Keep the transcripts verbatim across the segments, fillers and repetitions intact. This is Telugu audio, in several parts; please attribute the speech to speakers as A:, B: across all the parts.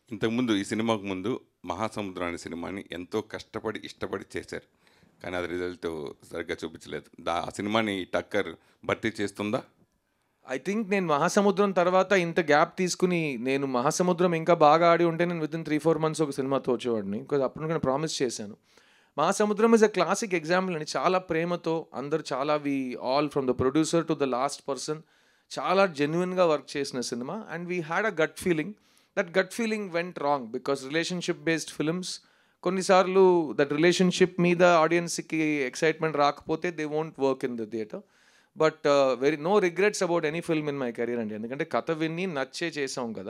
A: ఇంతకుముందు ఈ సినిమాకు ముందు మహాసముద్రం అనే సినిమాని ఎంతో కష్టపడి ఇష్టపడి చేశారు, కానీ అది రిజల్ట్ సరిగ్గా చూపించలేదు. దా ఆ సినిమాని టక్కర్ భర్తీ చేస్తుందా?
B: ఐ థింక్ నేను మహాసముద్రం తర్వాత ఇంత గ్యాప్ తీసుకుని నేను మహాసముద్రం ఇంకా బాగా ఆడి ఉంటే నేను within three four months ఒక సినిమాతో వచ్చేవాడిని. బికాజ్ అప్పుడు నేను ప్రామిస్ చేశాను. మహాసముద్రం ఇస్ అ క్లాసిక్ ఎగ్జాంపుల్ అని. చాలా ప్రేమతో అందరు చాలా we all from the producer to the last person చాలా జెన్యున్గా వర్క్ చేసిన cinema. And we had a gut feeling. That gut feeling went wrong because relationship based films కొన్నిసార్లు దట్ రిలేషన్షిప్ మీద ఆడియన్స్కి ఎక్సైట్మెంట్ రాకపోతే they won't work in the theatre. But very no regrets about any film in my career అండి. ఎందుకంటే కథ విని నచ్చే చేసాం కదా.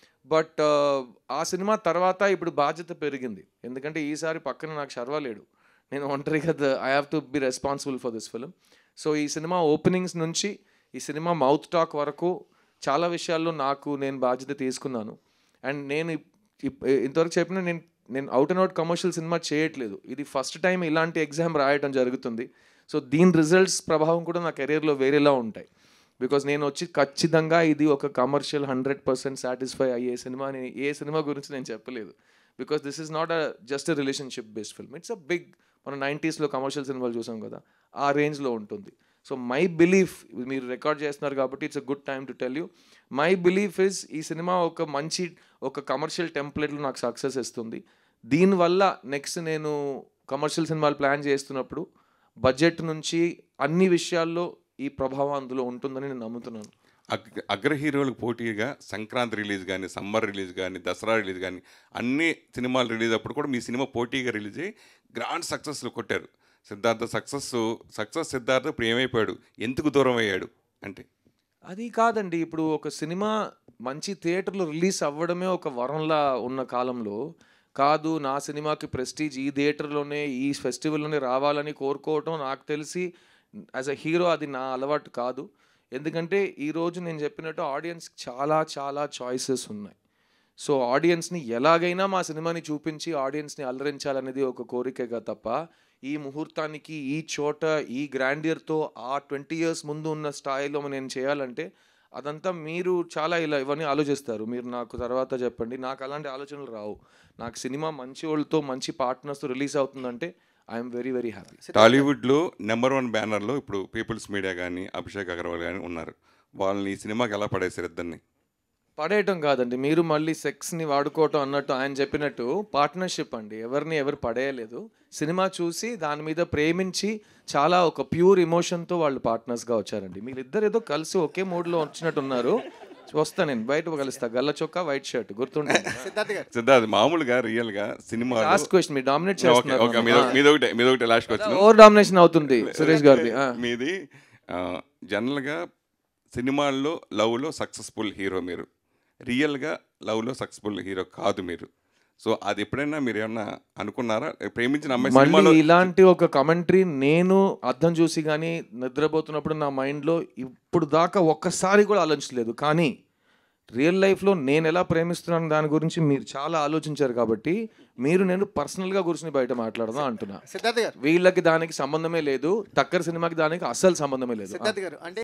B: బట్ ఆ సినిమా తర్వాత ఇప్పుడు బాధ్యత పెరిగింది. ఎందుకంటే ఈసారి పక్కన నాకు శర్వాలేడు, నేను ఒంటరిగా I have to be responsible for this film. So ఈ సినిమా ఓపెనింగ్స్ నుంచి ఈ సినిమా మౌత్ టాక్ వరకు చాలా విషయాల్లో నాకు నేను బాధ్యత తీసుకున్నాను. అండ్ నేను ఇంతవరకు చెప్పిన నేను నేను out and out commercial cinema చేయట్లేదు. ఇది ఫస్ట్ టైం ఇలాంటి ఎగ్జామ్ రాయటం జరుగుతుంది. సో దీని రిజల్ట్స్ ప్రభావం కూడా నా కెరీర్లో వేరేలా ఉంటాయి. బికాజ్ నేను వచ్చి ఖచ్చితంగా ఇది ఒక కమర్షియల్ హండ్రెడ్ పర్సెంట్ సాటిస్ఫై అయ్యే సినిమా అని ఏ సినిమా గురించి నేను చెప్పలేదు. Because this is not a just a relationship based film. It's a big, మనం నైంటీస్లో కమర్షియల్ సినిమాలు చూసాం కదా, ఆ రేంజ్లో ఉంటుంది. సో మై బిలీఫ్, మీరు రికార్డ్ చేస్తున్నారు కాబట్టి it's a good time to tell you, my belief is ఈ సినిమా ఒక మంచి ఒక కమర్షియల్ టెంప్లెట్లో నాకు సక్సెస్ ఇస్తుంది. దీనివల్ల నెక్స్ట్ నేను కమర్షియల్ సినిమాలు ప్లాన్ చేస్తున్నప్పుడు బడ్జెట్ నుంచి అన్ని విషయాల్లో ఈ ప్రభావం అందులో ఉంటుందని నేను నమ్ముతున్నాను.
A: అగ్ర అగ్ర హీరోలకు పోటీగా సంక్రాంతి రిలీజ్ కానీ, సమ్మర్ రిలీజ్ కానీ, దసరా రిలీజ్ కానీ అన్ని సినిమాలు రిలీజ్ అప్పుడు కూడా మీ సినిమా పోటీగా రిలీజ్ అయ్యి గ్రాండ్ సక్సెస్లు కొట్టారు. సిద్ధార్థ సక్సెస్ సక్సెస్ సిద్ధార్థ ఇప్పుడు ఏమైపోయాడు, ఎందుకు దూరం అయ్యాడు అంటే?
B: అది కాదండి, ఇప్పుడు ఒక సినిమా మంచి థియేటర్లో రిలీజ్ అవ్వడమే ఒక వరంలా ఉన్న కాలంలో కాదు, నా సినిమాకి ప్రెస్టీజ్ ఈ థియేటర్లోనే ఈ ఫెస్టివల్లోనే రావాలని కోరుకోవటం నాకు తెలిసి యాజ్ అ హీరో అది నా అలవాటు కాదు. ఎందుకంటే ఈరోజు నేను చెప్పినట్టు ఆడియన్స్కి చాలా చాలా చాయిసెస్ ఉన్నాయి. సో ఆడియన్స్ని ఎలాగైనా మా సినిమాని చూపించి ఆడియన్స్ని అలరించాలనేది ఒక కోరికగా తప్ప ఈ ముహూర్తానికి ఈ చోట ఈ గ్రాండియర్తో ఆ ట్వంటీ ఇయర్స్ ముందు ఉన్న స్థాయిలో నేను చేయాలంటే అదంతా మీరు చాలా ఇలా ఇవన్నీ ఆలోచిస్తారు. మీరు నాకు తర్వాత చెప్పండి, నాకు అలాంటి ఆలోచనలు రావు. నాకు సినిమా మంచి వాళ్ళతో మంచి పార్ట్నర్స్తో రిలీజ్ అవుతుందంటే ఐఎమ్ వెరీ వెరీ హ్యాపీ.
A: టాలీవుడ్లో నెంబర్ వన్ బ్యానర్లో ఇప్పుడు పీపుల్స్ మీడియా కానీ అభిషేక్ అగర్వాల్ కానీ ఉన్నారు. వాళ్ళని ఈ సినిమాకి ఎలా పడేశారు? ఇద్దరిని
B: పడేయటం కాదండి, మీరు మళ్ళీ సెక్స్ని వాడుకోవటం అన్నట్టు ఆయన చెప్పినట్టు పార్ట్నర్షిప్ అండి. ఎవరిని ఎవరు పడేయలేదు. సినిమా చూసి దాని మీద ప్రేమించి చాలా ఒక ప్యూర్ ఎమోషన్తో వాళ్ళు పార్ట్నర్స్గా వచ్చారండి. మీరిద్దరు ఏదో కలిసి ఒకే మూడ్లో వచ్చినట్టున్నారు. వస్తా నేను బయట కలుస్తా, గల్ల చొక్కా వైట్ షర్ట్ గుర్తుంటుంది.
A: సిద్ధార్థ్ మామూలుగా రియల్ గా సినిమా
B: లాస్ట్ క్వశ్చన్ మీరు డామినేట్ చేస్తున్నారు.
A: మీదొకటి లాస్ట్ క్వశ్చన్.
B: ఓవర్ డామినేషన్ అవుతుంది సురేష్ గారిది.
A: మీది జనరల్ గా సినిమాల్లో లవ్ లో సక్సెస్ఫుల్ హీరో మీరు, రియల్ గా లవ్ లో సక్సెస్ఫుల్ హీరో కాదు మీరు. సో అది ఎప్పుడైనా మీరు ఏమన్నా అనుకున్నారా? ప్రేమించిన అమ్మాయి
B: మళ్ళీ ఇలాంటి ఒక కమెంటరీ నేను అర్థం చూసి కానీ నిద్రపోతున్నప్పుడు నా మైండ్లో ఇప్పుడు దాకా ఒక్కసారి కూడా ఆలోచించలేదు. కానీ రియల్ లైఫ్లో నేను ఎలా ప్రేమిస్తున్నాను దాని గురించి మీరు చాలా ఆలోచించారు కాబట్టి మీరు నేను పర్సనల్గా కూర్చుని బయట మాట్లాడదాం అంటున్నా. వీళ్ళకి దానికి సంబంధమే లేదు, టక్కర్ సినిమాకి దానికి అస్సలు సంబంధమే లేదు.